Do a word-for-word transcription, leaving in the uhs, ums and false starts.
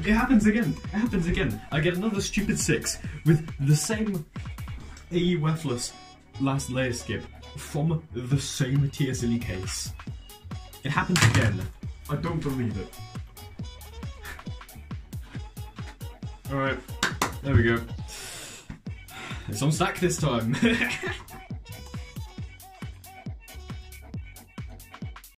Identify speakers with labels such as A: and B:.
A: it happens again. It happens again. I get another stupid six with the same A E Worthless last layer skip from the same T S L E case. It happens again. I don't believe it. Alright, there we go. It's on stack this time.